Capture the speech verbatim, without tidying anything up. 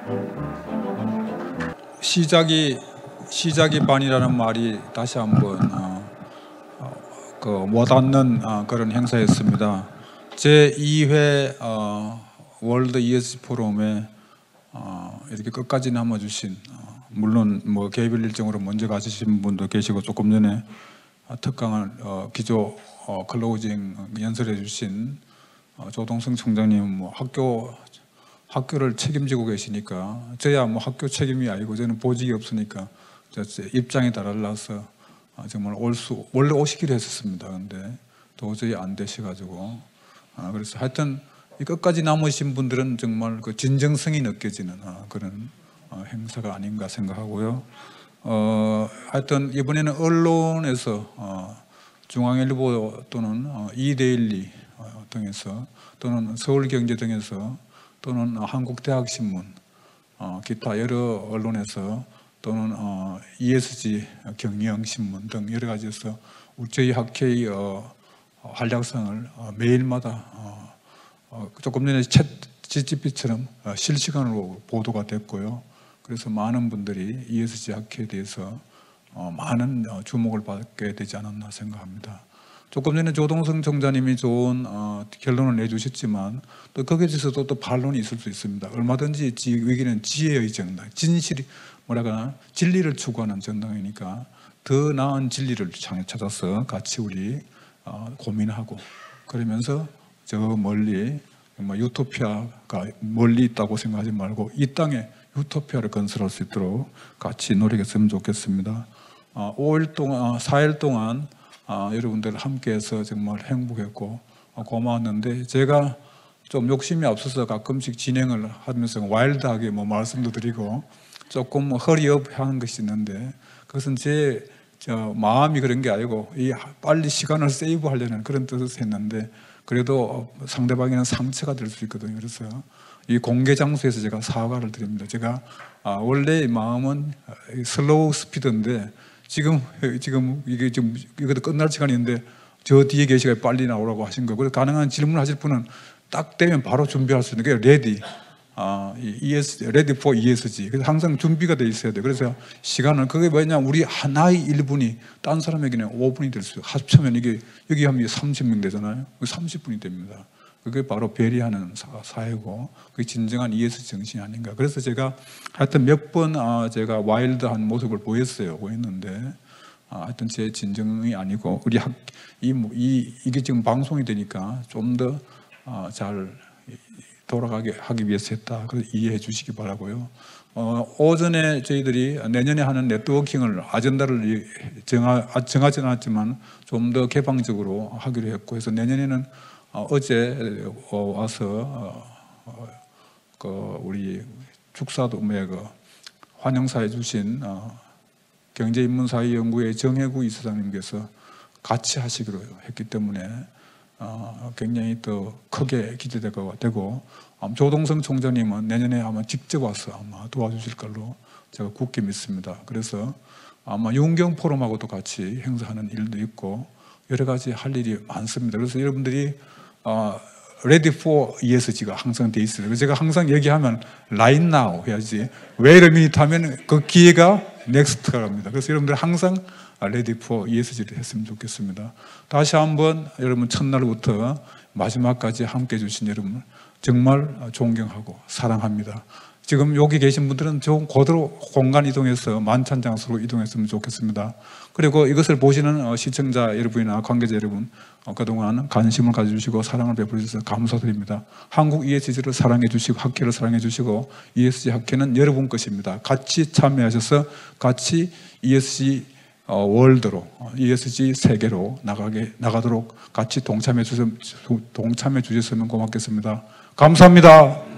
시작이 시작이 반이라는 말이 다시 한번 어, 어, 그 와닿는 어, 그런 행사였습니다. 제이 회 어, 월드 이에스지 포럼에 어, 이렇게 끝까지 남아주신 어, 물론 뭐 개별 일정으로 먼저 가시신 분도 계시고 조금 전에 어, 특강을 어, 기조 어, 클로징 연설해 주신 어, 조동성 총장님 뭐 학교 학교를 책임지고 계시니까 저야 뭐 학교 책임이 아니고 저는 보직이 없으니까 입장이 달라서 정말 올 수 원래 오시기로 했었습니다. 근데 도저히 안 되셔가지고 그래서 하여튼 끝까지 남으신 분들은 정말 그 진정성이 느껴지는 그런 행사가 아닌가 생각하고요. 어, 하여튼 이번에는 언론에서 어, 중앙일보 또는 어, 이데일리 등에서 또는 서울경제 등에서 또는 한국대학신문, 어, 기타 여러 언론에서 또는 어, 이에스지 경영신문 등 여러 가지에서 저희 학회의 어, 활약상을 어, 매일마다 어, 어, 조금 전에 챗 지피티처럼 어, 실시간으로 보도가 됐고요. 그래서 많은 분들이 이에스지 학회에 대해서 어, 많은 어, 주목을 받게 되지 않았나 생각합니다. 조금 전에 조동성 총장님이 좋은 어, 결론을 내주셨지만 또 거기에 대해서도 또 반론이 있을 수 있습니다. 얼마든지 지, 위기는 지혜의 정당, 진실이 뭐라거나 진리를 추구하는 정당이니까 더 나은 진리를 찾아서 같이 우리 어, 고민하고 그러면서 저 멀리 정말 유토피아가 멀리 있다고 생각하지 말고 이 땅에 유토피아를 건설할 수 있도록 같이 노력했으면 좋겠습니다. 어, 오 일 동안, 사 일 동안 아, 여러분들 함께해서 정말 행복했고 어, 고마웠는데 제가 좀 욕심이 앞서서 가끔씩 진행을 하면서 와일드하게 뭐 말씀도 드리고 조금 뭐 허리업 하는 것이 있는데 그것은 제 저 마음이 그런 게 아니고 이 빨리 시간을 세이브하려는 그런 뜻에서 했는데 그래도 상대방에는 상처가 될 수 있거든요. 그래서 이 공개 장소에서 제가 사과를 드립니다. 제가 아, 원래 마음은 슬로우 스피드인데 지금, 지금, 이게 지금, 이것도 끝날 시간인데, 저 뒤에 계시가 빨리 나오라고 하신 거고, 그래서 가능한 질문 하실 분은 딱 되면 바로 준비할 수 있는 게, 레디, 아, 이에스, 레디 포 이에스지. 그래서 항상 준비가 돼 있어야 돼요. 그래서 시간은, 그게 뭐냐면, 우리 하나의 일 분이, 딴 사람에게는 오 분이 될 수 있어요. 합치면 이게, 여기 하면 삼십 명 되잖아요. 삼십 분이 됩니다. 그게 바로 배려하는 사회고 그게 진정한 이에스지 정신이 아닌가. 그래서 제가 하여튼 몇 번 제가 와일드한 모습을 보였어요. 보였는데 하여튼 제 진정이 아니고 우리 학, 이, 이, 이게 지금 방송이 되니까 좀 더 잘 돌아가게 하기 위해서 했다. 그래서 이해해 주시기 바라고요. 어, 오전에 저희들이 내년에 하는 네트워킹을 아젠다를 정하, 정하지 않았지만 좀 더 개방적으로 하기로 했고 해서 내년에는 어, 어제 어, 와서 어, 어, 그 우리 축사도매 그 환영사해 주신 어, 경제인문사회연구회 정혜구 이사장님께서 같이 하시기로 했기 때문에 어, 굉장히 더 크게 기대되고 되고 음, 조동성 총장님은 내년에 아마 직접 와서 아마 도와주실 걸로 제가 굳게 믿습니다. 그래서 아마 윤경 포럼하고도 같이 행사하는 일도 있고 여러 가지 할 일이 많습니다. 그래서 여러분들이 어, ready for 이에스지가 항상 돼 있어요. 제가 항상 얘기하면 right now 해야지 wait a minute 하면 그 기회가 next가 갑니다. 그래서 여러분들 항상 ready for 이에스지를 했으면 좋겠습니다. 다시 한번 여러분 첫날부터 마지막까지 함께 해주신 여러분 정말 존경하고 사랑합니다. 지금 여기 계신 분들은 좀 그대로 공간 이동해서 만찬 장소로 이동했으면 좋겠습니다. 그리고 이것을 보시는 시청자 여러분이나 관계자 여러분 그동안 관심을 가져주시고 사랑을 베풀어 주셔서 감사드립니다. 한국 이에스지를 사랑해 주시고 학회를 사랑해 주시고 이에스지 학회는 여러분 것입니다. 같이 참여하셔서 같이 이에스지 월드로 이에스지 세계로 나가게 나가도록 같이 동참해 주셨으면 동참해 주셨으면 고맙겠습니다. 감사합니다.